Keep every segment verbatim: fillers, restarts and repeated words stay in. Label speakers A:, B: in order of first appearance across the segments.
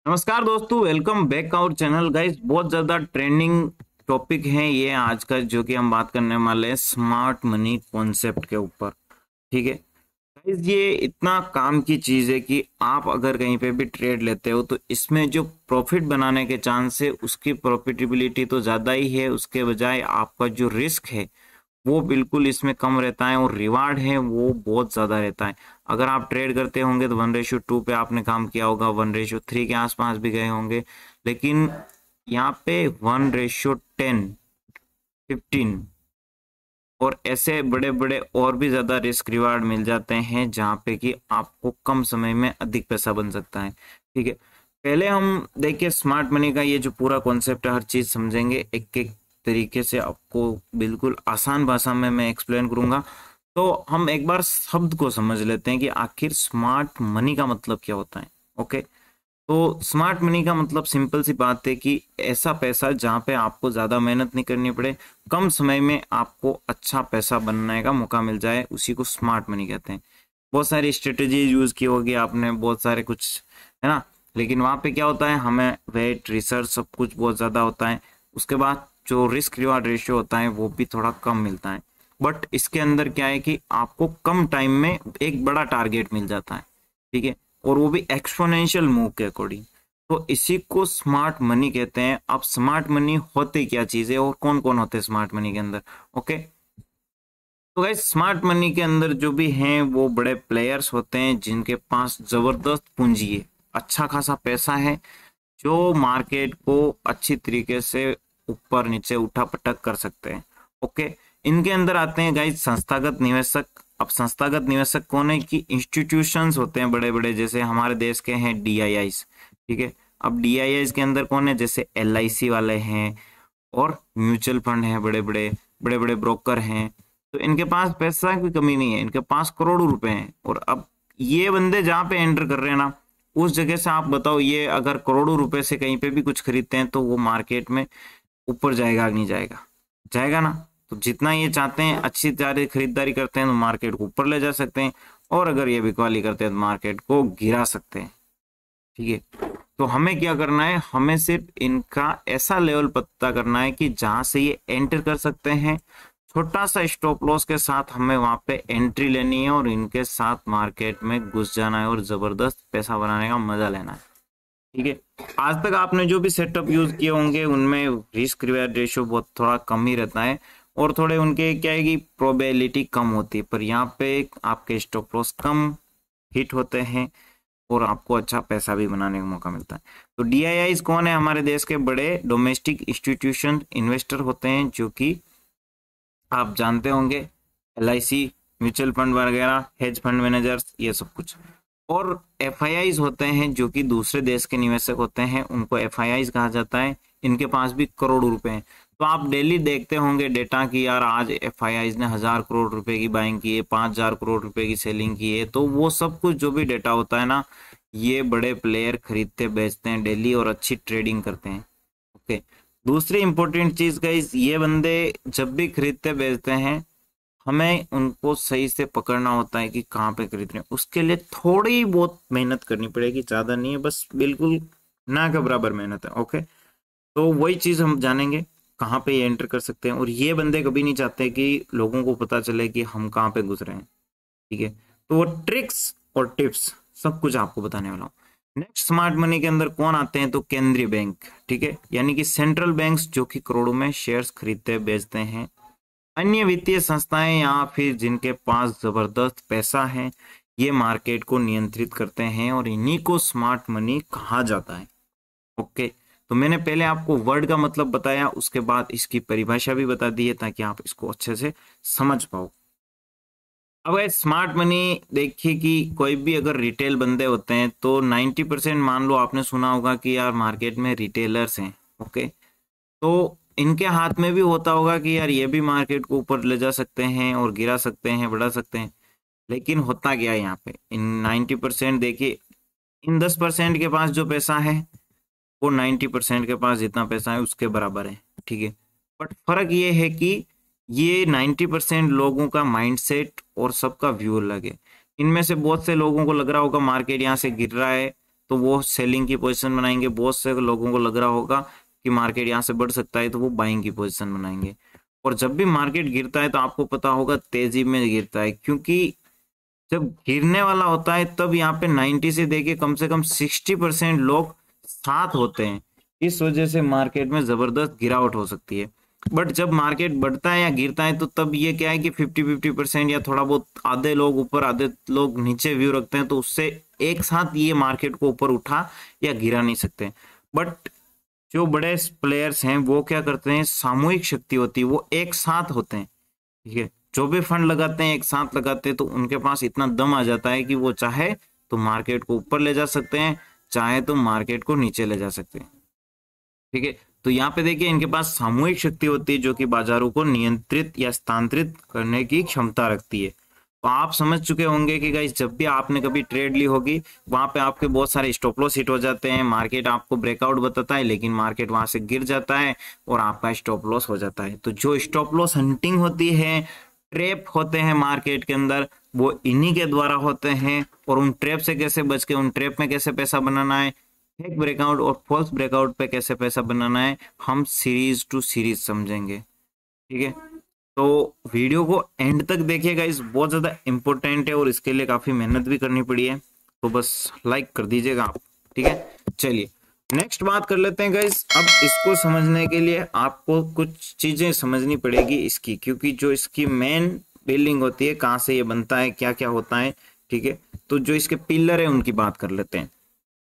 A: नमस्कार दोस्तों, welcome back our channel guys. बहुत ज़्यादा ट्रेंडिंग टॉपिक है ये आज का, जो कि हम बात करने वाले हैं स्मार्ट मनी कॉन्सेप्ट के ऊपर। ठीक है गाइस, ये इतना काम की चीज़ है कि आप अगर कहीं पे भी ट्रेड लेते हो तो इसमें जो प्रॉफिट बनाने के चांस है उसकी प्रॉफिटेबिलिटी तो ज़्यादा ही है, उसके बजाय आपका जो रिस्क है वो बिल्कुल इसमें कम रहता है और रिवार्ड है वो बहुत ज़्यादा रहता है। अगर आप ट्रेड करते होंगे तो वन रेशो टू पे आपने काम किया होगा, वन रेशो थ्री के आसपास भी गए होंगे, लेकिन यहाँ पे वन रेशो टेन, फिफ्टीन और ऐसे बड़े बड़े और भी ज़्यादा रिस्क रिवार्ड मिल जाते हैं, जहाँ पे कि आपको कम समय में अधिक पैसा बन सकता है। ठीक है, पहले हम देखिए स्मार्ट मनी का ये जो पूरा कॉन्सेप्ट है, हर चीज़ समझेंगे एक एक तरीके से, आपको बिल्कुल आसान भाषा में मैं एक्सप्लेन करूंगा। तो हम एक बार शब्द को समझ लेते हैं कि आखिर स्मार्ट मनी का मतलब क्या होता है। ओके, तो स्मार्ट मनी का मतलब सिंपल सी बात है कि ऐसा पैसा जहाँ पे आपको ज़्यादा मेहनत नहीं करनी पड़े, कम समय में आपको अच्छा पैसा बनने का मौका मिल जाए, उसी को स्मार्ट मनी कहते हैं। बहुत सारी स्ट्रेटेजी यूज़ की होगी आपने, बहुत सारे कुछ, है ना। लेकिन वहाँ पे क्या होता है, हमें वेट रिसर्च सब कुछ बहुत ज़्यादा होता है, उसके बाद जो रिस्क रिवार्ड रेशियो होता है वो भी थोड़ा कम मिलता है। बट इसके अंदर क्या है कि आपको कम टाइम में एक बड़ा टारगेट मिल जाता है। ठीक है, और वो भी एक्सपोनेंशियल मूव के अकॉर्डिंग। तो इसी को स्मार्ट मनी कहते हैं। अब स्मार्ट मनी होते क्या चीज है और कौन कौन होते हैं स्मार्ट मनी के अंदर। ओके, तो गाइस स्मार्ट मनी के अंदर जो भी हैं वो बड़े प्लेयर्स होते हैं जिनके पास जबरदस्त पूंजी है, अच्छा खासा पैसा है, जो मार्केट को अच्छी तरीके से ऊपर नीचे उठा पटक कर सकते हैं। ओके, इनके अंदर आते हैं गाइस संस्थागत निवेशक। अब संस्थागत निवेशक कौन है कि इंस्टीट्यूशंस होते हैं बड़े बड़े, जैसे हमारे देश के हैं डी आई आईज। ठीक है, अब डी आई आईज के अंदर कौन है, जैसे एल आई सी वाले हैं और म्यूचुअल फंड हैं, बड़े बड़े बड़े बड़े ब्रोकर हैं। तो इनके पास पैसा की कमी नहीं है, इनके पास करोड़ों रुपए हैं। और अब ये बंदे जहाँ पे एंटर कर रहे हैं ना, उस जगह से आप बताओ, ये अगर करोड़ों रुपए से कहीं पे भी कुछ खरीदते हैं तो वो मार्केट में ऊपर जाएगा नहीं जाएगा, जाएगा ना। तो जितना ये चाहते हैं अच्छी तरह खरीदारी करते हैं तो मार्केट को ऊपर ले जा सकते हैं, और अगर ये बिकवाली करते हैं तो मार्केट को गिरा सकते हैं। ठीक है, तो हमें क्या करना है, हमें सिर्फ इनका ऐसा लेवल पता करना है कि जहां से ये एंटर कर सकते हैं, छोटा सा स्टॉप लॉस के साथ हमें वहां पे एंट्री लेनी है और इनके साथ मार्केट में घुस जाना है और जबरदस्त पैसा बनाने का मजा लेना है। ठीक है, आज तक आपने जो भी सेटअप यूज किए होंगे उनमें रिस्क रिवार्ड रेशियो बहुत थोड़ा कम ही रहता है, और थोड़े उनके क्या है कि प्रोबेबिलिटी कम होती है, पर यहाँ पे आपके स्टॉप लॉस कम हिट होते हैं और आपको अच्छा पैसा भी बनाने का मौका मिलता है। तो डी आई आईज कौन है, हमारे देश के बड़े डोमेस्टिक इंस्टीट्यूशन इन्वेस्टर होते हैं, जो कि आप जानते होंगे L I C, mutual fund वगैरह, हेज फंड मैनेजर्स, ये सब कुछ। और एफ आई आईज होते हैं जो कि दूसरे देश के निवेशक होते हैं, उनको एफ आई आईज कहा जाता है। इनके पास भी करोड़ों रुपए हैं। तो आप डेली देखते होंगे डेटा कि यार आज एफ आई आईज ने हजार करोड़ रुपए की बाइंग की है, पांच हजार करोड़ रुपए की सेलिंग की है। तो वो सब कुछ जो भी डेटा होता है ना, ये बड़े प्लेयर खरीदते बेचते हैं डेली और अच्छी ट्रेडिंग करते हैं। ओके, दूसरी इंपॉर्टेंट चीज गाइस, ये बंदे जब भी खरीदते बेचते हैं, हमें उनको सही से पकड़ना होता है कि कहाँ पे खरीद रहे हैं। उसके लिए थोड़ी बहुत मेहनत करनी पड़ेगी, ज्यादा नहीं है, बस बिल्कुल ना के बराबर मेहनत है। ओके, तो वही चीज हम जानेंगे कहाँ पे ये एंटर कर सकते हैं। और ये बंदे कभी नहीं चाहते कि लोगों को पता चले कि हम कहाँ पे घुस रहे हैं। ठीक है, तो वो ट्रिक्स और टिप्स सब कुछ आपको बताने वाला हूँ। नेक्स्ट स्मार्ट मनी के अंदर कौन आते हैं, तो केंद्रीय बैंक। ठीक है, यानी कि सेंट्रल बैंक्स जो कि करोड़ों में शेयर्स खरीदते बेचते हैं। अन्य वित्तीय संस्थाएं या फिर जिनके पास जबरदस्त पैसा है, ये मार्केट को नियंत्रित करते हैं और इन्हीं को स्मार्ट मनी कहा जाता है। ओके, तो मैंने पहले आपको वर्ड का मतलब बताया, उसके बाद इसकी परिभाषा भी बता दी है ताकि आप इसको अच्छे से समझ पाओ। अब स्मार्ट मनी देखिए कि कोई भी अगर रिटेल बंदे होते हैं तो नाइन्टी परसेंट मान लो आपने सुना होगा कि यार मार्केट में रिटेलर्स हैं। ओके, तो इनके हाथ में भी होता होगा कि यार ये भी मार्केट को ऊपर ले जा सकते हैं और गिरा सकते हैं, बढ़ा सकते हैं। लेकिन होता क्या है यहाँ पे, इन नाइन्टी परसेंट देखिए, इन दस परसेंट के पास जो पैसा है वो नाइन्टी परसेंट के पास जितना पैसा है उसके बराबर है। ठीक है, बट फर्क ये है कि ये नाइन्टी परसेंट लोगों का माइंडसेट और सबका व्यू अलग है। इनमें से बहुत से लोगों को लग रहा होगा मार्केट यहाँ से गिर रहा है, तो वो सेलिंग की पोजीशन बनाएंगे। बहुत से लोगों को लग रहा होगा कि मार्केट यहाँ से बढ़ सकता है तो वो बाइंग की पोजीशन बनाएंगे। और जब भी मार्केट गिरता है तो आपको पता होगा तेजी में गिरता है, क्योंकि जब गिरने वाला होता है तब यहाँ पे नब्बे से देके कम से कम साठ परसेंट लोग साथ होते हैं। इस वजह से मार्केट में जबरदस्त गिरावट हो सकती है। बट जब मार्केट बढ़ता है या गिरता है तो तब ये क्या है कि फिफ्टी फिफ्टी परसेंट या थोड़ा बहुत आधे लोग ऊपर आधे लोग नीचे व्यू रखते हैं, तो उससे एक साथ ये मार्केट को ऊपर उठा या गिरा नहीं सकते। बट जो बड़े प्लेयर्स हैं वो क्या करते हैं, सामूहिक शक्ति होती है, वो एक साथ होते हैं। ठीक है, जो भी फंड लगाते हैं एक साथ लगाते हैं तो उनके पास इतना दम आ जाता है कि वो चाहे तो मार्केट को ऊपर ले जा सकते हैं, चाहे तो मार्केट को नीचे ले जा सकते हैं। ठीक है, तो यहाँ पे देखिए इनके पास सामूहिक शक्ति होती है जो कि बाजारों को नियंत्रित या स्थानांतरित करने की क्षमता रखती है। तो आप समझ चुके होंगे कि गाइस जब भी आपने कभी ट्रेड ली होगी वहां पे आपके बहुत सारे स्टॉप लॉस हिट हो जाते हैं। मार्केट आपको ब्रेकआउट बताता है लेकिन मार्केट वहां से गिर जाता है और आपका स्टॉप लॉस हो जाता है। तो जो स्टॉप लॉस हंटिंग होती है, ट्रैप होते हैं मार्केट के अंदर, वो इन्हीं के द्वारा होते हैं। और उन ट्रैप से कैसे बच के उन ट्रैप में कैसे पैसा बनाना है, फेक ब्रेकआउट और फॉल्स ब्रेकआउट पे कैसे पैसा बनाना है, हम सीरीज टू सीरीज समझेंगे। ठीक है, तो वीडियो को एंड तक देखिएगा, इस बहुत ज्यादा इंपॉर्टेंट है और इसके लिए काफी मेहनत भी करनी पड़ी है, तो बस लाइक कर दीजिएगा आप। ठीक है, चलिए नेक्स्ट बात कर लेते हैं गाइस। अब इसको समझने के लिए आपको कुछ चीजें समझनी पड़ेगी इसकी, क्योंकि जो इसकी मेन बिल्डिंग होती है, कहाँ से ये बनता है, क्या क्या होता है। ठीक है, तो जो इसके पिलर है उनकी बात कर लेते हैं।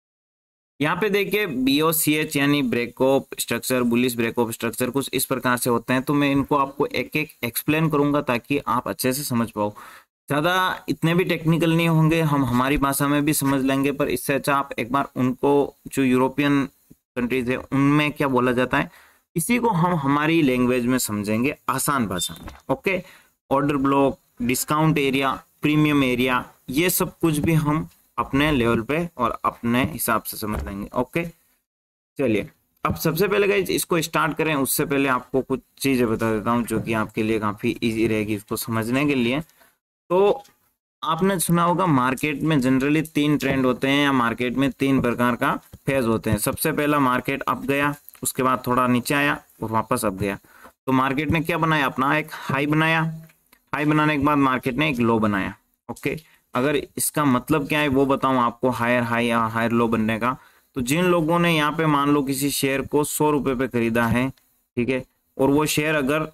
A: यहाँ पे देखिए बी ओ सी एच यानी breakup structure, bullish breakup structure कुछ इस प्रकार से होते हैं। तो मैं इनको आपको एक एक एक्सप्लेन करूंगा ताकि आप अच्छे से समझ पाओ। ज्यादा इतने भी टेक्निकल नहीं होंगे, हम हमारी भाषा में भी समझ लेंगे, पर इससे अच्छा आप एक बार उनको जो यूरोपियन कंट्रीज है उनमें क्या बोला जाता है, इसी को हम हमारी लैंग्वेज में समझेंगे आसान भाषा में। Okay, order block, discount area, premium area, ये सब कुछ भी हम अपने लेवल पे और अपने हिसाब से समझ लेंगे। ओके, चलिए अब सबसे पहले गाइस इसको स्टार्ट करें उससे पहले आपको कुछ चीजें बता देता हूं जो कि आपके लिए काफी इजी रहेगी इसको समझने के लिए। तो आपने सुना होगा मार्केट में जनरली तीन ट्रेंड होते हैं या मार्केट में तीन प्रकार का फेज होते हैं। सबसे पहला मार्केट अप गया, उसके बाद थोड़ा नीचे आया और वापस अप गया। तो मार्केट ने क्या बनाया, अपना एक हाई बनाया, हाई बनाने के बाद मार्केट ने एक लो बनाया। ओके, अगर इसका मतलब क्या है वो बताऊं आपको, हायर हाई या हायर लो बनने का। तो जिन लोगों ने यहाँ पे मान लो किसी शेयर को सौ रुपए पे खरीदा है, ठीक है, और वो शेयर अगर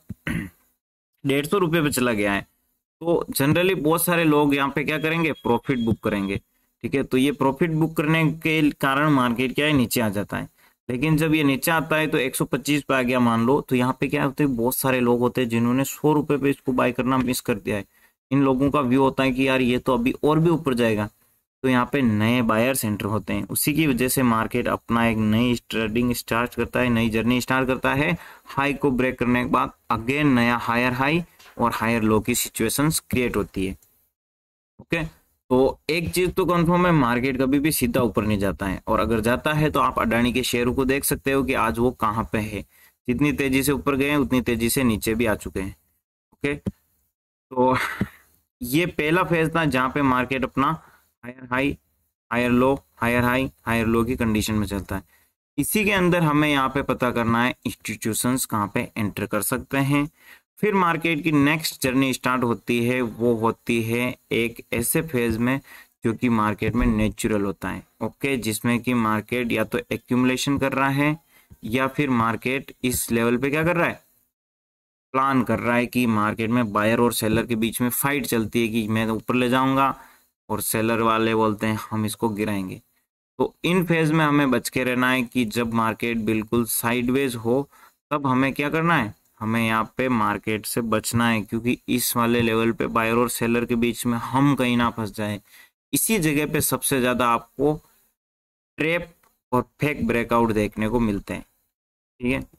A: डेढ़ सौ रुपए पे चला गया है, तो जनरली बहुत सारे लोग यहाँ पे क्या करेंगे, प्रॉफिट बुक करेंगे। ठीक है, तो ये प्रॉफिट बुक करने के कारण मार्केट क्या है, नीचे आ जाता है। लेकिन जब ये नीचे आता है तो एक सौ पच्चीस पे आ गया मान लो, तो यहाँ पे क्या होता है, बहुत सारे लोग होते हैं जिन्होंने सौ रुपए पे इसको बाय करना मिस कर दिया है। इन लोगों का व्यू होता है कि यार ये तो अभी और भी ऊपर जाएगा, तो यहाँ पे नए बायर्स एंटर होते हैं। उसी की वजह से मार्केट अपना एक नई ट्रेडिंग स्टार्ट करता है, नई जर्नी स्टार्ट करता है। हाई को ब्रेक करने के बाद अगेन नया हायर हाई और हायर लो की सिचुएशंस क्रिएट होती है। ओके, तो एक चीज तो कंफर्म है, मार्केट कभी भी सीधा ऊपर नहीं जाता है, और अगर जाता है तो आप अडानी के शेयरों को देख सकते हो कि आज वो कहाँ पे है। जितनी तेजी से ऊपर गए हैं उतनी तेजी से नीचे भी आ चुके हैं। ओके, तो ये पहला फेज था जहां पे मार्केट अपना higher high, higher low, higher high, higher low की कंडीशन में चलता है। इसी के अंदर हमें यहाँ पे पता करना है इंस्टीट्यूशंस कहाँ पे एंटर कर सकते हैं। फिर मार्केट की नेक्स्ट जर्नी स्टार्ट होती है, वो होती है एक ऐसे फेज में जो कि मार्केट में नेचुरल होता है। ओके, जिसमें कि मार्केट या तो एक्यूमुलेशन कर रहा है या फिर मार्केट इस लेवल पे क्या कर रहा है, प्लान कर रहा है कि मार्केट में बायर और सेलर के बीच में फाइट चलती है कि मैं ऊपर ले जाऊंगा और सेलर वाले बोलते हैं हम इसको गिराएंगे। तो इन फेज में हमें बच के रहना है कि जब मार्केट बिल्कुल साइडवेज हो तब हमें क्या करना है, हमें यहाँ पे मार्केट से बचना है, क्योंकि इस वाले लेवल पे बायर और सेलर के बीच में हम कहीं ना फंस जाए। इसी जगह पे सबसे ज्यादा आपको ट्रैप और फेक ब्रेकआउट देखने को मिलते हैं। ठीक है,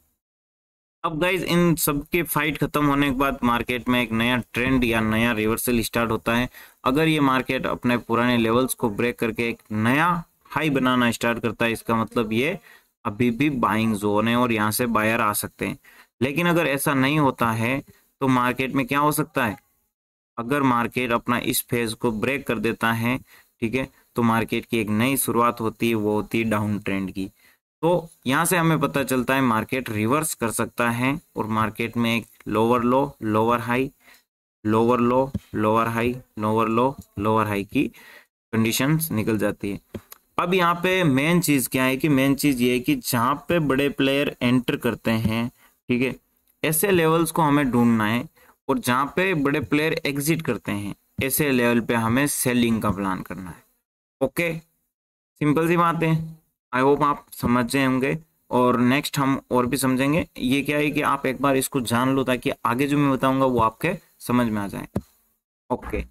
A: अब गाइज इन सब की फाइट खत्म होने के बाद मार्केट में एक नया ट्रेंड या नया रिवर्सल स्टार्ट होता है। अगर ये मार्केट अपने पुराने लेवल्स को ब्रेक करके एक नया हाई बनाना स्टार्ट करता है, इसका मतलब ये अभी भी बाइंग जोन है और यहाँ से बायर आ सकते हैं। लेकिन अगर ऐसा नहीं होता है तो मार्केट में क्या हो सकता है, अगर मार्केट अपना इस फेज को ब्रेक कर देता है, ठीक है, तो मार्केट की एक नई शुरुआत होती है, वो होती है डाउन ट्रेंड की। तो यहाँ से हमें पता चलता है मार्केट रिवर्स कर सकता है और मार्केट में एक lower low, lower high, lower low, lower high, lower low, lower high की कंडीशंस निकल जाती है। अब यहाँ पे मेन चीज क्या है कि मेन चीज ये है कि जहाँ पे बड़े प्लेयर एंटर करते हैं, ठीक है, ऐसे लेवल्स को हमें ढूंढना है, और जहाँ पे बड़े प्लेयर एग्जिट करते हैं ऐसे लेवल पे हमें सेलिंग का प्लान करना है। ओके, सिंपल सी बात है। आई होप आप समझ गए होंगे, और नेक्स्ट हम और भी समझेंगे। ये क्या है कि आप एक बार इसको जान लो ताकि आगे जो मैं बताऊंगा वो आपके समझ में आ जाए। ओके,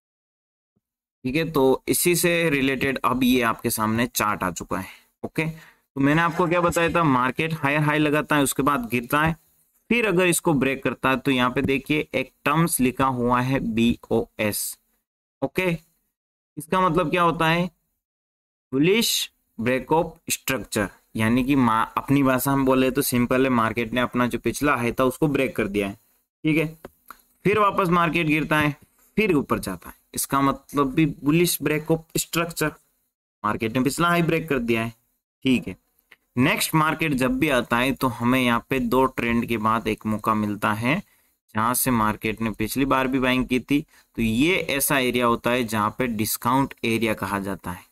A: ठीक है, तो इसी से रिलेटेड अब ये आपके सामने चार्ट आ चुका है। ओके, तो मैंने आपको क्या बताया था, मार्केट हायर हाई लगाता है, उसके बाद गिरता है, फिर अगर इसको ब्रेक करता है तो यहाँ पे देखिए एक टर्म्स लिखा हुआ है बी ओ एस। ओके, इसका मतलब क्या होता है, बुलिश ब्रेक ऑफ स्ट्रक्चर, यानी कि अपनी भाषा में बोले तो सिंपल है, मार्केट ने अपना जो पिछला हाई था उसको ब्रेक कर दिया है, ठीक है, फिर वापस मार्केट गिरता है, फिर ऊपर जाता है, इसका मतलब भी bullish break of structure, market ने पिछला हाई ब्रेक कर दिया है, ठीक है। नेक्स्ट मार्केट जब भी आता है तो हमें यहाँ पे दो ट्रेंड के बाद एक मौका मिलता है जहां से मार्केट ने पिछली बार भी बाइंग की थी, तो ये ऐसा एरिया होता है जहां पे डिस्काउंट एरिया कहा जाता है।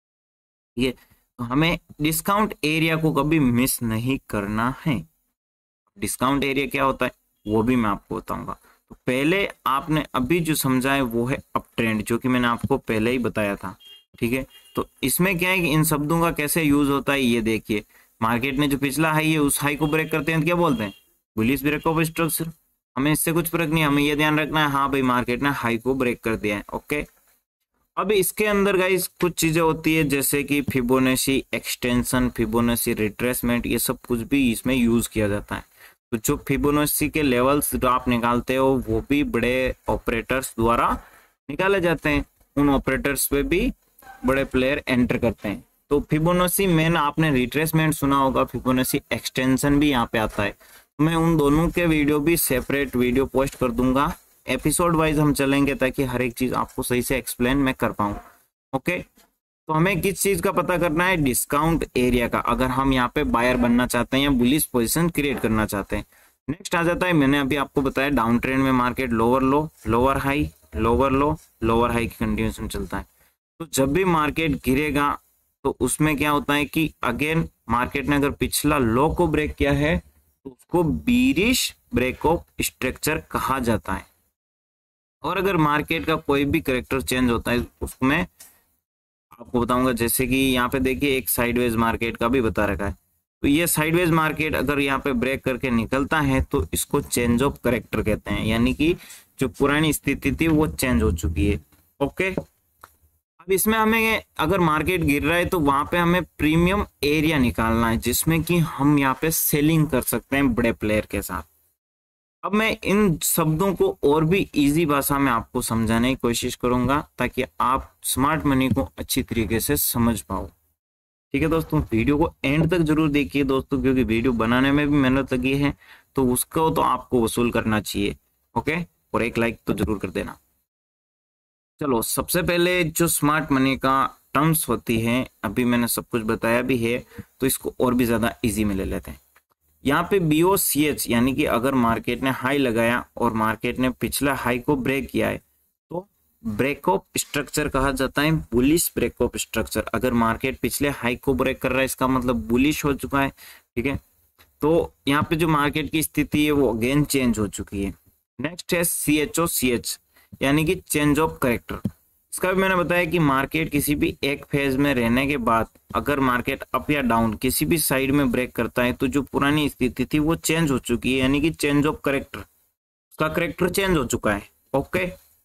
A: ये तो हमें डिस्काउंट एरिया को कभी मिस नहीं करना है। डिस्काउंट एरिया क्या होता है वो भी मैं आपको बताऊंगा। तो पहले आपने अभी जो समझा है वो है अप ट्रेंड, जो कि मैंने आपको पहले ही बताया था, ठीक है। तो इसमें क्या है कि इन शब्दों का कैसे यूज होता है ये देखिए, मार्केट ने जो पिछला हाई है उस हाई को ब्रेक करते हैं तो क्या बोलते हैं, बुलिश ब्रेक ऑफ स्ट्रक्चर। हमें इससे कुछ फर्क नहीं, हमें ये ध्यान रखना है हाँ भाई मार्केट ने हाई को ब्रेक कर दिया है। ओके, अब इसके अंदर गाइस कुछ चीजें होती है जैसे कि फिबोनाची एक्सटेंशन, फिबोनाची रिट्रेसमेंट, ये सब कुछ भी इसमें यूज किया जाता है। तो जो फिबोनाची के लेवल्स जो आप निकालते हो वो भी बड़े ऑपरेटर्स द्वारा निकाले जाते हैं, उन ऑपरेटर्स पे भी बड़े प्लेयर एंटर करते हैं। तो फिबोनाची मेन आपने रिट्रेसमेंट सुना होगा, फिबोनाची एक्सटेंशन भी यहाँ पे आता है। मैं उन दोनों के वीडियो भी सेपरेट वीडियो पोस्ट कर दूंगा, एपिसोड वाइज हम चलेंगे ताकि हर एक चीज आपको सही से एक्सप्लेन मैं कर पाऊँ। ओके, तो हमें किस चीज का पता करना है, डिस्काउंट एरिया का, अगर हम यहाँ पे बायर बनना चाहते हैं या बुलिश पोजीशन क्रिएट करना चाहते हैं। नेक्स्ट आ जाता है, मैंने अभी आपको बताया डाउन ट्रेंड में market lower low, lower high, lower low, lower high की कंटिन्यूएशन चलता है। तो जब भी मार्केट गिरेगा तो उसमें क्या होता है कि अगेन मार्केट ने अगर पिछला लो को ब्रेक किया है तो उसको बीरिश ब्रेक ऑफ स्ट्रक्चर कहा जाता है। और अगर मार्केट का कोई भी करेक्टर चेंज होता है उसमें आपको बताऊंगा, जैसे कि यहाँ पे देखिए एक साइडवेज मार्केट का भी बता रखा है। तो ये साइडवेज मार्केट अगर यहाँ पे ब्रेक करके निकलता है तो इसको चेंज ऑफ करेक्टर कहते हैं, यानी कि जो पुरानी स्थिति थी वो चेंज हो चुकी है। ओके, अब इसमें हमें अगर मार्केट गिर रहा है तो वहां पे हमें प्रीमियम एरिया निकालना है जिसमें कि हम यहाँ पे सेलिंग कर सकते हैं बड़े प्लेयर के साथ। अब मैं इन शब्दों को और भी इजी भाषा में आपको समझाने की कोशिश करूंगा ताकि आप स्मार्ट मनी को अच्छी तरीके से समझ पाओ। ठीक है दोस्तों, वीडियो को एंड तक जरूर देखिए दोस्तों, क्योंकि वीडियो बनाने में भी मेहनत लगी है तो उसको तो आपको वसूल करना चाहिए। ओके, और एक लाइक तो जरूर कर देना। चलो, सबसे पहले जो स्मार्ट मनी का टर्म्स होती है, अभी मैंने सब कुछ बताया भी है तो इसको और भी ज्यादा इजी में ले लेते हैं। यहाँ पे बी ओ सी एच, यानी कि अगर मार्केट ने हाई लगाया और मार्केट ने पिछला हाई को ब्रेक किया है तो ब्रेक ऑफ स्ट्रक्चर कहा जाता है, बुलिश ब्रेक ऑफ स्ट्रक्चर। अगर मार्केट पिछले हाई को ब्रेक कर रहा है इसका मतलब बुलिश हो चुका है। ठीक है, तो यहाँ पे जो मार्केट की स्थिति है वो अगेन चेंज हो चुकी है। नेक्स्ट है C H O C H, यानी कि चेंज ऑफ करेक्टर। इसका भी मैंने बताया कि मार्केट किसी भी एक फेज में रहने के बाद अगर मार्केट अप या डाउन किसी भी साइड में ब्रेक करता है तो जो पुरानी स्थिति थी वो चेंज हो चुकी है, यानी कि चेंज ऑफ करेक्टर, उसका करेक्टर चेंज हो चुका है। ओके,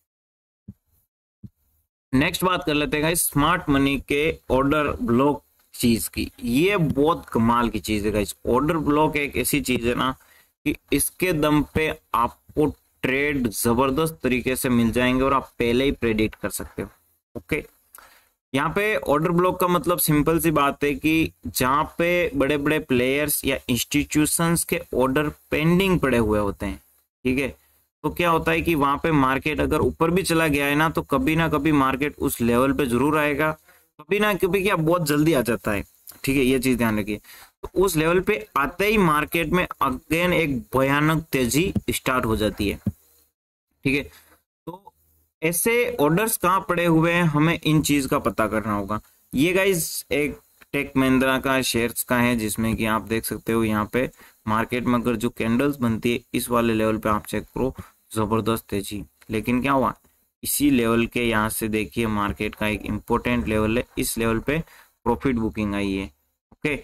A: नेक्स्ट बात कर लेते हैं स्मार्ट मनी के ऑर्डर ब्लॉक चीज की। ये बहुत कमाल की चीज है गाइस। ऑर्डर ब्लॉक एक ऐसी चीज है ना कि इसके दम पे आपको ट्रेड जबरदस्त तरीके से मिल जाएंगे और आप पहले ही प्रेडिक्ट कर सकते हो। ओके, यहाँ पे ऑर्डर ब्लॉक का मतलब सिंपल सी बात है कि जहाँ पे बड़े बड़े प्लेयर्स या इंस्टीट्यूशंस के ऑर्डर पेंडिंग पड़े हुए होते हैं, ठीक है, तो क्या होता है कि वहां पे मार्केट अगर ऊपर भी चला गया है ना तो कभी ना कभी मार्केट उस लेवल पे जरूर आएगा कभी ना कभी क्या बहुत जल्दी आ जाता है, ठीक है, ये चीज ध्यान रखिए। तो उस लेवल पे आते ही मार्केट में अगेन एक भयानक तेजी स्टार्ट हो जाती है, ठीक है। तो ऐसे ऑर्डर्स कहाँ पड़े हुए हैं, हमें इन चीज का पता करना होगा। ये गाइस एक टेक महिंद्रा का शेयर्स का है, जिसमें कि आप देख सकते हो यहाँ पे मार्केट में अगर जो कैंडल्स बनती है इस वाले लेवल पे आप चेक करो, जबरदस्त तेजी। लेकिन क्या हुआ, इसी लेवल के यहाँ से देखिए मार्केट का एक इम्पोर्टेंट लेवल है, इस लेवल पे प्रॉफिट बुकिंग आई है। ओके,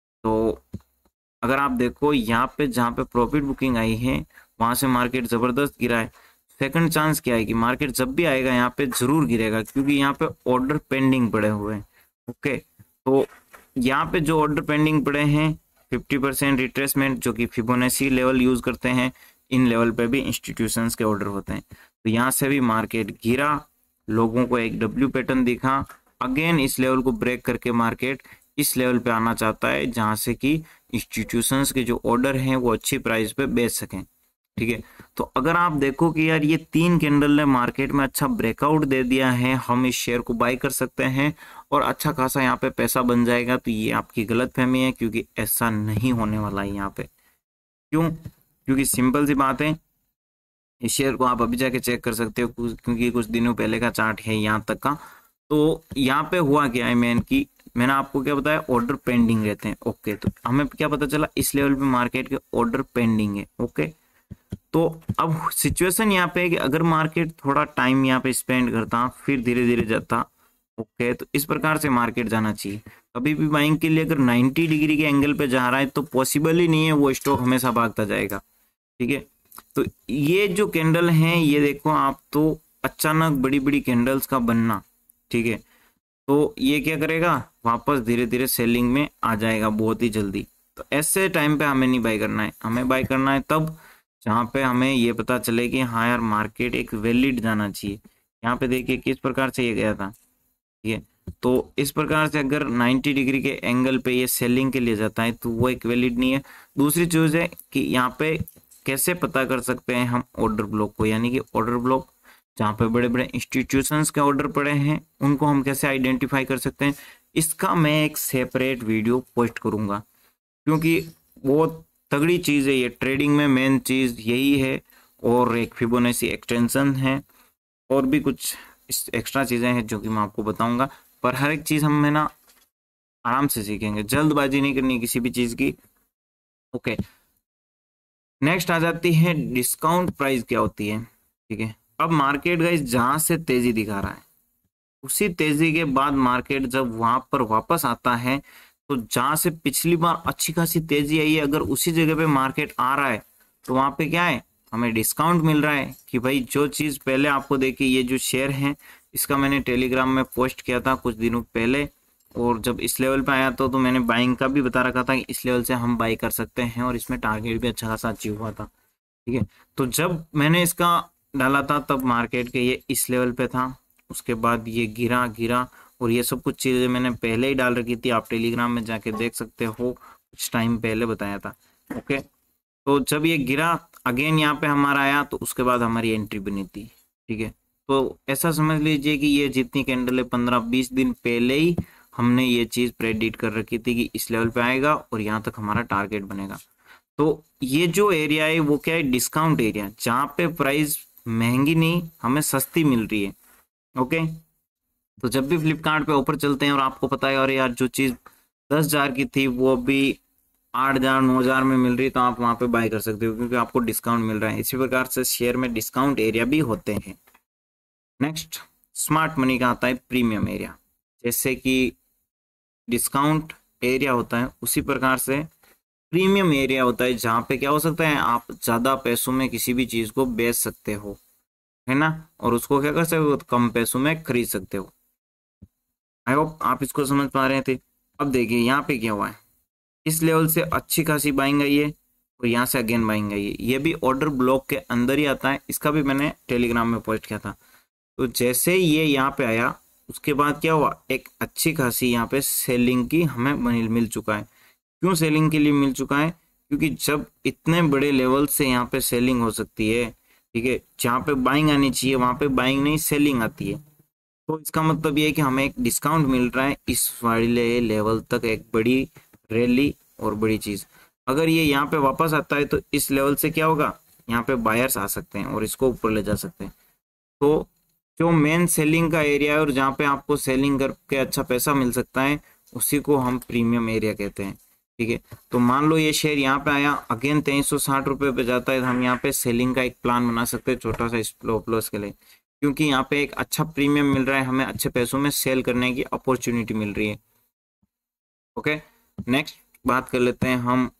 A: तो अगर आप देखो यहाँ पे जहाँ पे प्रॉफिट बुकिंग आई है वहां से मार्केट जबरदस्त गिरा है। सेकंड चांस क्या है कि मार्केट जब भी आएगा यहाँ पे जरूर गिरेगा, क्योंकि यहाँ पे ऑर्डर पेंडिंग पड़े हुए हैं। ओके, तो यहाँ पे जो ऑर्डर पेंडिंग पड़े हैं फिफ्टी परसेंट रिट्रेसमेंट, जो कि फिबोनाची लेवल यूज करते हैं, इन लेवल पे भी इंस्टीट्यूशंस के ऑर्डर होते हैं। तो यहाँ से भी मार्केट गिरा, लोगों को एक डब्ल्यू पैटर्न दिखा, अगेन इस लेवल को ब्रेक करके मार्केट इस लेवल पे आना चाहता है जहां से कि इंस्टीट्यूशंस के जो ऑर्डर हैं वो अच्छी प्राइस पे बेच सकें, ठीक है। तो अगर आप देखो कि यार ये तीन कैंडल ने मार्केट में अच्छा ब्रेकआउट दे दिया है, हम इस शेयर को बाय कर सकते हैं और अच्छा खासा यहाँ पे पैसा बन जाएगा, तो ये आपकी गलतफहमी है, क्योंकि ऐसा नहीं होने वाला है यहाँ पे। क्यों? क्योंकि सिंपल सी बात है, इस शेयर को आप अभी जाके चेक कर सकते हो, क्योंकि कुछ दिनों पहले का चार्ट है यहाँ तक का। तो यहाँ पे हुआ क्या है मेन की, मैंने आपको क्या बताया, ऑर्डर पेंडिंग रहते हैं। ओके, तो हमें क्या पता चला, इस लेवल पे मार्केट के ऑर्डर पेंडिंग है। ओके, तो अब सिचुएशन यहाँ पे है कि अगर मार्केट थोड़ा टाइम यहाँ पे स्पेंड करता फिर धीरे धीरे जाता, ओके, तो इस प्रकार से मार्केट जाना चाहिए। कभी भी बाइंग के लिए अगर नाइन्टी डिग्री के एंगल पे जा रहा है तो पॉसिबल ही नहीं है, वो स्टॉक हमेशा भागता जाएगा, ठीक है। तो ये जो कैंडल है, ये देखो आप, तो अचानक बड़ी बड़ी कैंडल्स का बनना, ठीक है, तो ये क्या करेगा, वापस धीरे धीरे सेलिंग में आ जाएगा बहुत ही जल्दी। तो ऐसे टाइम पे हमें नहीं बाय करना है, हमें बाय करना है तब जहाँ पे हमें ये पता चले कि हाँ यार मार्केट एक वैलिड जाना चाहिए। यहाँ पे देखिए किस प्रकार से ये गया था, ठीक है। तो इस प्रकार से अगर नाइन्टी डिग्री के एंगल पे ये सेलिंग के लिए जाता है तो वो एक वैलिड नहीं है। दूसरी चीज है कि यहाँ पे कैसे पता कर सकते हैं हम ऑर्डर ब्लॉक को, यानी कि ऑर्डर ब्लॉक जहाँ पे बड़े बड़े इंस्टीट्यूशंस के ऑर्डर पड़े हैं उनको हम कैसे आइडेंटिफाई कर सकते हैं, इसका मैं एक सेपरेट वीडियो पोस्ट करूंगा, क्योंकि वो तगड़ी चीज है। ये ट्रेडिंग में मेन चीज यही है, और एक फिबोनाची एक्सटेंशन है, और भी कुछ एक्स्ट्रा चीजें हैं जो कि मैं आपको बताऊंगा। पर हर एक चीज हम है ना आराम से सीखेंगे, जल्दबाजी नहीं करनी किसी भी चीज की। ओके, नेक्स्ट आ जाती है डिस्काउंट प्राइस क्या होती है, ठीक है। अब मार्केट गाइस जहां से तेजी दिखा रहा है, उसी तेजी के बाद मार्केट जब वहां पर वापस आता है, तो जहां से पिछली बार अच्छी खासी तेजी आई है, अगर उसी जगह पे मार्केट आ रहा है तो वहां पे क्या है, हमें डिस्काउंट मिल रहा है। कि भाई जो चीज पहले आपको देखी, ये जो शेयर है इसका मैंने टेलीग्राम में पोस्ट किया था कुछ दिनों पहले, और जब इस लेवल पे आया तो, तो मैंने बाइंग का भी बता रखा था कि इस लेवल से हम बाई कर सकते हैं, और इसमें टारगेट भी अच्छा खासा अचीव हुआ था, ठीक है। तो जब मैंने इसका डाला था तब मार्केट के ये इस लेवल पे था, उसके बाद ये गिरा गिरा, और ये सब कुछ चीजें मैंने पहले ही डाल रखी थी, आप टेलीग्राम में जाके देख सकते हो, कुछ टाइम पहले बताया था। ओके, तो जब ये गिरा अगेन यहाँ पे हमारा आया, तो उसके बाद हमारी एंट्री बनी थी, ठीक है। तो ऐसा समझ लीजिए कि ये जितनी कैंडल है पंद्रह बीस दिन पहले ही हमने ये चीज प्रेडिक्ट कर रखी थी कि इस लेवल पे आएगा और यहाँ तक हमारा टारगेट बनेगा। तो ये जो एरिया है वो क्या है, डिस्काउंट एरिया, जहाँ पे प्राइस महंगी नहीं हमें सस्ती मिल रही है। ओके, तो जब भी फ्लिपकार्ट पे ऑफर चलते हैं और आपको पता है और यार जो चीज दस हजार की थी वो अभी आठ हजार नौ हजार में मिल रही है, तो आप वहां पे बाय कर सकते हो, क्योंकि आपको डिस्काउंट मिल रहा है। इसी प्रकार से शेयर में डिस्काउंट एरिया भी होते हैं। नेक्स्ट स्मार्ट मनी का आता है प्रीमियम एरिया। जैसे कि डिस्काउंट एरिया होता है उसी प्रकार से प्रीमियम एरिया होता है, जहाँ पे क्या हो सकता है, आप ज्यादा पैसों में किसी भी चीज को बेच सकते हो, है ना, और उसको क्या कर सकते हो, कम पैसों में खरीद सकते हो। आई होप आप इसको समझ पा रहे थे। अब देखिए यहाँ पे क्या हुआ है, इस लेवल से अच्छी खासी बाइंग आई है और यहाँ से अगेन बाइंग आई है। ये भी ऑर्डर ब्लॉक के अंदर ही आता है, इसका भी मैंने टेलीग्राम में पोस्ट किया था। तो जैसे ही ये यहाँ पे आया उसके बाद क्या हुआ, एक अच्छी खासी यहाँ पे सेलिंग की हमें मिल चुका है। क्यों सेलिंग के लिए मिल चुका है, क्योंकि जब इतने बड़े लेवल से यहाँ पे सेलिंग हो सकती है, ठीक है, जहाँ पे बाइंग आनी चाहिए वहां पे बाइंग नहीं सेलिंग आती है। तो इसका मतलब ये है कि हमें एक डिस्काउंट मिल रहा है इस वाले लेवल तक, एक बड़ी रैली और बड़ी चीज। अगर ये यहाँ पे वापस आता है तो इस लेवल से क्या होगा, यहाँ पे बायर्स आ सकते हैं और इसको ऊपर ले जा सकते हैं। तो जो मेन सेलिंग का एरिया है और जहाँ पे आपको सेलिंग करके अच्छा पैसा मिल सकता है, उसी को हम प्रीमियम एरिया कहते हैं। ठीक है, तो मान लो ये शेयर यहाँ पे आया, अगेन तेईस सौ साठ रुपये पे जाता है, तो हम यहाँ पे सेलिंग का एक प्लान बना सकते हैं छोटा सा स्टॉप लॉस के लिए, क्योंकि यहाँ पे एक अच्छा प्रीमियम मिल रहा है, हमें अच्छे पैसों में सेल करने की अपॉर्चुनिटी मिल रही है। ओके, नेक्स्ट बात कर लेते हैं हम,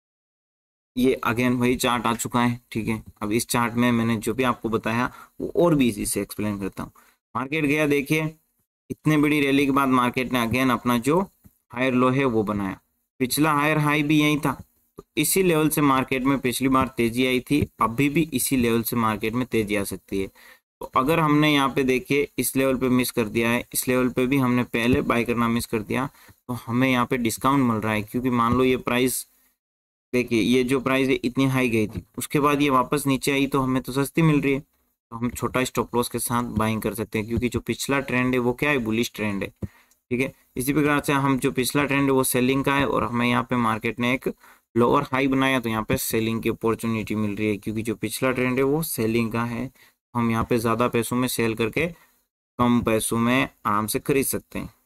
A: ये अगेन वही चार्ट आ चुका है। ठीक है, अब इस चार्ट में मैंने जो भी आपको बताया वो और भी इजी से एक्सप्लेन करता हूँ। मार्केट गया, देखिए इतने बड़ी रैली के बाद मार्केट ने अगेन अपना जो हायर लो है वो बनाया, पिछला हायर हाई भी यही था, तो इसी लेवल से मार्केट में पिछली बार तेजी आई थी, अभी भी इसी लेवल से मार्केट में तेजी आ सकती है। तो अगर हमने यहाँ पे देखिए इस लेवल पे मिस कर दिया है, इस लेवल पे भी हमने पहले बाय करना मिस कर दिया, तो हमें यहाँ पे डिस्काउंट मिल रहा है, क्योंकि मान लो ये प्राइस, देखिए ये जो प्राइस है इतनी हाई गई थी, उसके बाद ये वापस नीचे आई तो हमें तो सस्ती मिल रही है, तो हम छोटा स्टॉप लॉस के साथ बाइंग कर सकते हैं, क्योंकि जो पिछला ट्रेंड है वो क्या है, बुलिश ट्रेंड है। ठीक है, इसी प्रकार से हम जो पिछला ट्रेंड है वो सेलिंग का है, और हमें यहाँ पे मार्केट ने एक लोअर हाई बनाया, तो यहाँ पे सेलिंग की अपॉर्चुनिटी मिल रही है, क्योंकि जो पिछला ट्रेंड है वो सेलिंग का है, हम यहाँ पे ज्यादा पैसों में सेल करके कम पैसों में आराम से खरीद सकते हैं।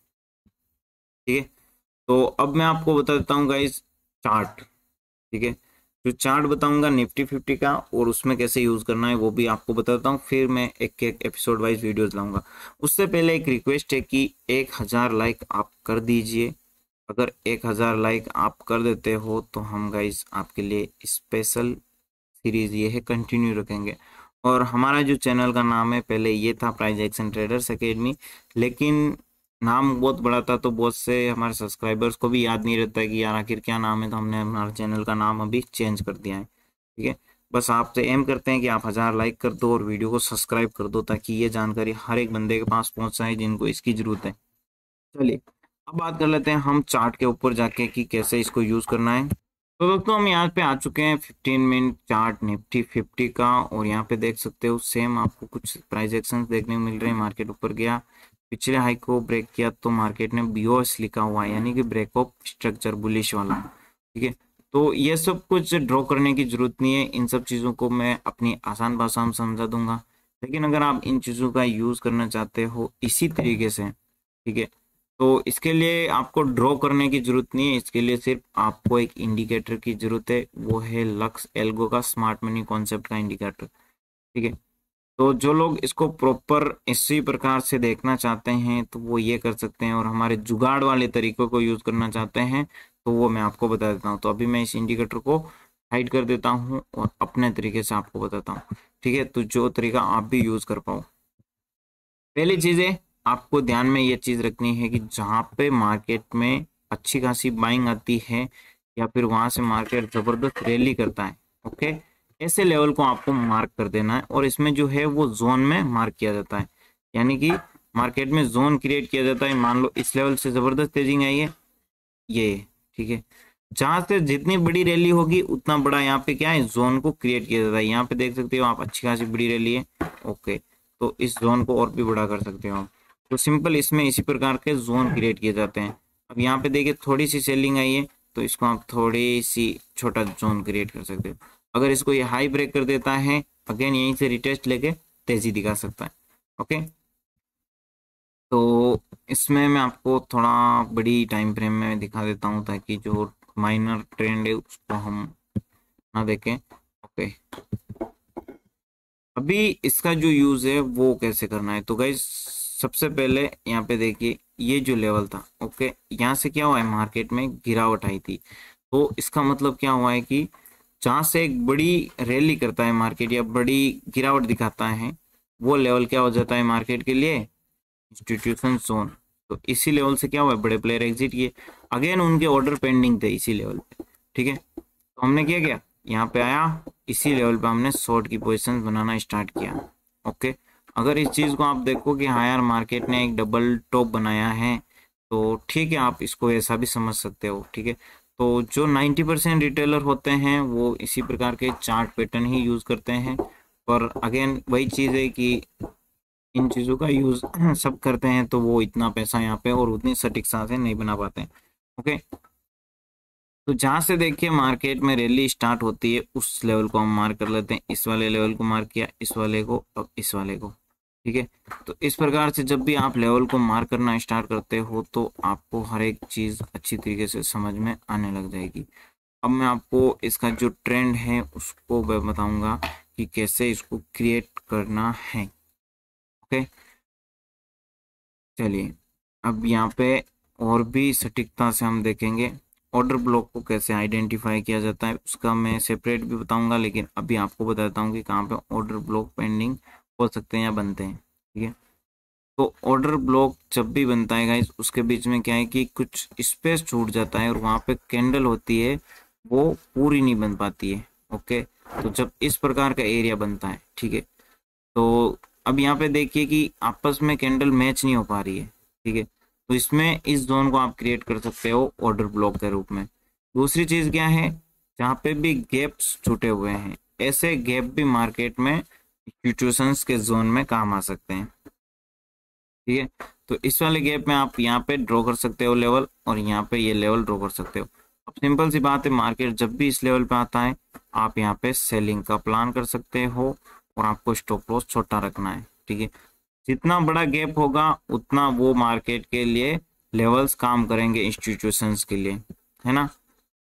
A: ठीक है, तो अब मैं आपको बता देता हूँ गाइस चार्ट। ठीक है, जो चार्ट बताऊंगा निफ्टी फिफ्टी का और उसमें कैसे यूज करना है वो भी आपको बताता हूँ, फिर मैं एक एक एपिसोड वाइज वीडियोस लाऊंगा। उससे पहले एक रिक्वेस्ट है कि एक हजार लाइक आप कर दीजिए। अगर एक हजार लाइक आप कर देते हो तो हम गाइस आपके लिए स्पेशल सीरीज ये है कंटिन्यू रखेंगे। और हमारा जो चैनल का नाम है, पहले ये था प्राइज एक्शन ट्रेडर्स एकेडमी, लेकिन नाम बहुत बड़ा था तो बहुत से हमारे सब्सक्राइबर्स को भी याद नहीं रहता है कि यार आखिर क्या नाम है, तो हमने हमारे चैनल का नाम अभी चेंज कर दिया है। ठीक है, बस आपसे एम करते हैं कि आप हजार लाइक कर दो और वीडियो को सब्सक्राइब कर दो, ताकि ये जानकारी हर एक बंदे के पास पहुंच जाए जिनको इसकी जरूरत है। चलिए अब बात कर लेते हैं हम चार्ट के ऊपर जाके कि कैसे इसको यूज करना है। तो दोस्तों हम यहाँ पे आ चुके हैं fifteen minute chart Nifty fifty का, और यहाँ पे देख सकते हो सेम आपको कुछ प्राइस एक्शन देखने को मिल रहे हैं। मार्केट ऊपर गया, पिछले हाई को ब्रेक किया, तो मार्केट ने बीओएस लिखा हुआ है, यानी कि ब्रेक ऑफ स्ट्रक्चर बुलिश वाला। ठीक है, तो ये सब कुछ ड्रॉ करने की जरूरत नहीं है, इन सब चीजों को मैं अपनी आसान भाषा में समझा दूंगा। लेकिन अगर आप इन चीजों का यूज करना चाहते हो इसी तरीके से, ठीक है, तो इसके लिए आपको ड्रॉ करने की जरूरत नहीं है, इसके लिए सिर्फ आपको एक इंडिकेटर की जरूरत है, वो है लक्स एल्गो का स्मार्ट मनी कॉन्सेप्ट का इंडिकेटर। ठीक है, तो जो लोग इसको प्रॉपर इसी प्रकार से देखना चाहते हैं तो वो ये कर सकते हैं, और हमारे जुगाड़ वाले तरीकों को यूज करना चाहते हैं तो वो मैं आपको बता देता हूँ। तो अभी मैं इस इंडिकेटर को हाइड कर देता हूँ और अपने तरीके से आपको बताता हूँ। ठीक है, तो जो तरीका आप भी यूज कर पाओ। पहली चीज है, आपको ध्यान में ये चीज रखनी है कि जहां पे मार्केट में अच्छी खासी बाइंग आती है या फिर वहां से मार्केट जबरदस्त रैली करता है, ओके, ऐसे लेवल को आपको मार्क कर देना है, और इसमें जो है वो जोन में मार्क किया जाता है, यानी कि मार्केट में जोन क्रिएट किया जाता है। मान लो इस लेवल से जबरदस्त तेजी आई है ये, ठीक है, जहां से जितनी बड़ी रैली होगी उतना बड़ा यहाँ पे क्या है, जोन को क्रिएट किया जाता है। यहाँ पे देख सकते हो आप, अच्छी खासी बड़ी रैली है, ओके, तो इस जोन को और भी बड़ा कर सकते हो आप। तो सिंपल इसमें इसी प्रकार के जोन क्रिएट किए जाते हैं। अब यहाँ पे देखिए थोड़ी सी सेलिंग आई है, तो इसको आप थोड़ी सी छोटा जोन क्रिएट कर सकते हो। अगर इसको ये हाई ब्रेक कर देता है, अगेन यहीं से रिटेस्ट लेके तेजी दिखा सकता है। ओके, तो इसमें मैं आपको थोड़ा बड़ी टाइम फ्रेम में दिखा देता हूँ, ताकि जो माइनर ट्रेंड है उसको हम ना देखें। ओके, अभी इसका जो यूज है वो कैसे करना है, तो गाइस सबसे पहले यहाँ पे देखिए ये जो लेवल था, ओके, यहाँ से क्या हुआ है, मार्केट में गिरावट आई थी। तो इसका मतलब क्या हुआ है कि जहां से एक बड़ी रैली करता है मार्केट या बड़ी गिरावट दिखाता है, वो लेवल क्या हो जाता है मार्केट के लिए, इंस्टीट्यूशन जोन। तो इसी लेवल से क्या हुआ है, बड़े प्लेयर एग्जिट किए, अगेन उनके ऑर्डर पेंडिंग थे इसी लेवल पे। ठीक है, तो हमने क्या किया, यहाँ पे आया, इसी लेवल पे हमने शॉर्ट की पोजीशन बनाना स्टार्ट किया। ओके, अगर इस चीज को आप देखो कि हाँ यार मार्केट ने एक डबल टॉप बनाया है, तो ठीक है, आप इसको ऐसा भी समझ सकते हो। ठीक है, तो जो नब्बे परसेंट रिटेलर होते हैं वो इसी प्रकार के चार्ट पैटर्न ही यूज करते हैं, पर अगेन वही चीज है कि इन चीज़ों का यूज सब करते हैं, तो वो इतना पैसा यहाँ पे और उतनी सटीकता से नहीं बना पाते हैं। ओके, तो जहां से देखिए मार्केट में रैली स्टार्ट होती है उस लेवल को हम मार्क कर लेते हैं। इस वाले लेवल को मार्क किया, इस वाले को, अब इस वाले को। ठीक है, तो इस प्रकार से जब भी आप लेवल को मार्क करना स्टार्ट करते हो तो आपको हर एक चीज अच्छी तरीके से समझ में आने लग जाएगी। अब मैं आपको इसका जो ट्रेंड है उसको मैं बताऊंगा कि कैसे इसको क्रिएट करना है। ओके, चलिए अब यहाँ पे और भी सटीकता से हम देखेंगे ऑर्डर ब्लॉक को कैसे आइडेंटिफाई किया जाता है, उसका मैं सेपरेट भी बताऊंगा, लेकिन अभी आपको बताता हूँ कि कहाँ पे ऑर्डर ब्लॉक पेंडिंग हो सकते हैं या बनते हैं। ठीक है, तो ऑर्डर ब्लॉक जब भी बनता है गाइस, उसके बीच में क्या है कि कुछ स्पेस छूट जाता है और वहाँ पे कैंडल होती है वो पूरी नहीं बन पाती है। ओके, तो जब इस प्रकार का एरिया बनता है, ठीक है, तो अब यहाँ पे देखिए कि आपस में कैंडल मैच नहीं हो पा रही है। ठीक है, तो इसमें इस जोन को आप क्रिएट कर सकते हो ऑर्डर ब्लॉक के रूप में। दूसरी चीज क्या है, जहाँ पे भी गैप्स छूटे हुए हैं, ऐसे गैप भी मार्केट में इंस्टीट्यूशंस के जोन में काम आ सकते हैं। ठीक है, तो इस वाले गैप में आप यहाँ पे ड्रॉ कर सकते हो लेवल, और यहाँ पे ये लेवल ड्रॉ कर सकते हो। अब सिंपल सी बात है, मार्केट जब भी इस लेवल पे आता है आप यहाँ पे सेलिंग का प्लान कर सकते हो और आपको स्टॉप लॉस छोटा रखना है। ठीक है, जितना बड़ा गैप होगा उतना वो मार्केट के लिए लेवल्स काम करेंगे इंस्टीट्यूशंस के लिए, है ना।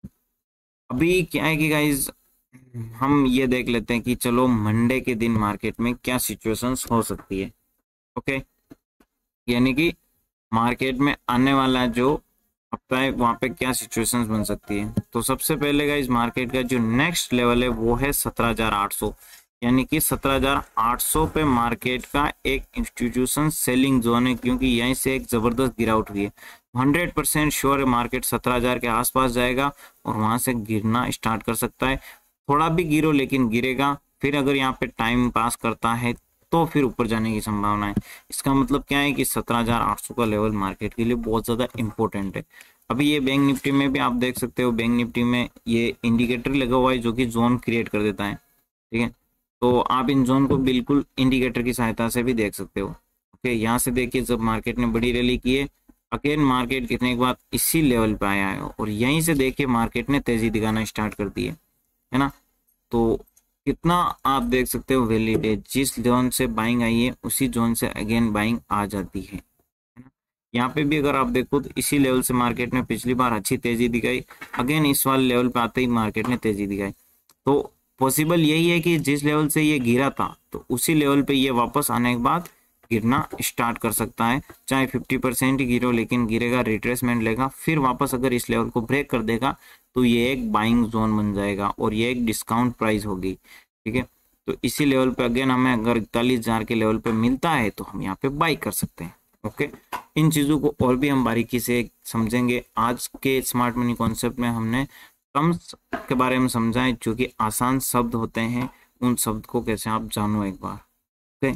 A: अभी क्या है कि गाइज हम ये देख लेते हैं कि चलो मंडे के दिन मार्केट में क्या सिचुएशंस हो सकती है। ओके, यानी कि मार्केट में आने वाला जो हफ्ता है वहां पे क्या सिचुएशंस बन सकती है। तो सबसे पहले गाइज मार्केट का जो नेक्स्ट लेवल है वो है सत्रह हजार आठ सौ, यानी कि सत्रह हजार आठ सौ पे मार्केट का एक इंस्टीट्यूशन सेलिंग जोन है, क्योंकि यहीं से एक जबरदस्त गिरावट हुई है। हंड्रेड परसेंट श्योर है मार्केट सत्रह हजार के आसपास जाएगा और वहां से गिरना स्टार्ट कर सकता है। थोड़ा भी गिरो लेकिन गिरेगा, फिर अगर यहाँ पे टाइम पास करता है तो फिर ऊपर जाने की संभावना है। इसका मतलब क्या है कि सत्रह हजार आठ सौ का लेवल मार्केट के लिए बहुत ज्यादा इंपॉर्टेंट है। अभी ये बैंक निफ्टी में भी आप देख सकते हो, बैंक निफ्टी में ये इंडिकेटर लगा हुआ है जो कि जोन क्रिएट कर देता है। ठीक है, तो आप इन जोन को बिल्कुल इंडिकेटर की सहायता से भी देख सकते हो। ओके, यहाँ से देखिए जब मार्केट ने बड़ी रैली की है, अगेन मार्केट कितने के बाद इसी लेवल पे आया है और यहीं से देखिए मार्केट ने तेजी दिखाना स्टार्ट कर दी है, है ना। तो कितना आप देख सकते हो वैलिड है, जिस जोन से बाइंग आई है उसी जोन से अगेन बाइंग आ जाती है, है ना। यहाँ पे भी अगर आप देखो तो इसी लेवल से मार्केट ने पिछली बार अच्छी तेजी दिखाई, अगेन इस वाले लेवल पे आते ही मार्केट ने तेजी दिखाई। तो पॉसिबल यही है कि जिस लेवल से ये गिरा था तो उसी लेवल पे ये वापस आने के बाद गिरना स्टार्ट कर सकता है, चाहे फिफ्टी परसेंट ही गिरो, लेकिन गिरेगा, रिट्रेसमेंट लेगा, फिर वापस अगर इस लेवल को ब्रेक कर देगा तो ये एक बाइंग जोन बन जाएगा और ये एक डिस्काउंट प्राइस होगी। ठीक है, तो इसी लेवल पे अगेन हमें अगर इकतालीस हजार के लेवल पे मिलता है तो हम यहाँ पे बाई कर सकते हैं। ओके, इन चीजों को और भी हम बारीकी से समझेंगे। आज के स्मार्ट मनी कॉन्सेप्ट में हमने टर्म्स के बारे में समझा है, जो कि आसान शब्द होते हैं, उन शब्द को कैसे आप जानो एक बार। ओके,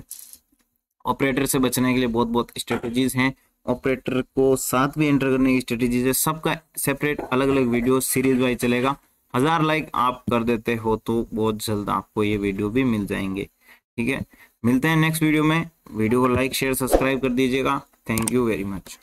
A: ऑपरेटर से बचने के लिए बहुत बहुत स्ट्रेटेजीज हैं, ऑपरेटर को साथ भी एंटर करने की स्ट्रेटेजीज है, सबका सेपरेट अलग अलग वीडियो सीरीज वाइज चलेगा। हजार लाइक आप कर देते हो तो बहुत जल्द आपको ये वीडियो भी मिल जाएंगे। ठीक है, मिलते हैं नेक्स्ट वीडियो में। वीडियो को लाइक शेयर सब्सक्राइब कर दीजिएगा। Thank you very much.